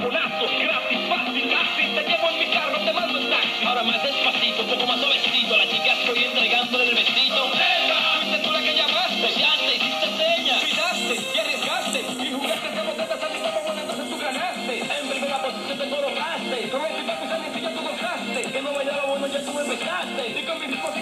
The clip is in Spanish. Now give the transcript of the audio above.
telefonazo, gratis, fácil, así, te llevo en mi carro, te mando en taxi. Ahora más despacito, un poco más suavecito, la chica estoy entregándole el vestido. Fuiste tú la que llamaste, besaste, hiciste señas, pisaste y arriesgaste, y jugaste que boquetas a mi papá, bueno, entonces tú ganaste. En primera posición te colocaste, con el pipa que sale y ya tú gozaste, que no bailaba bueno, ya tú me besaste, y con mi tipo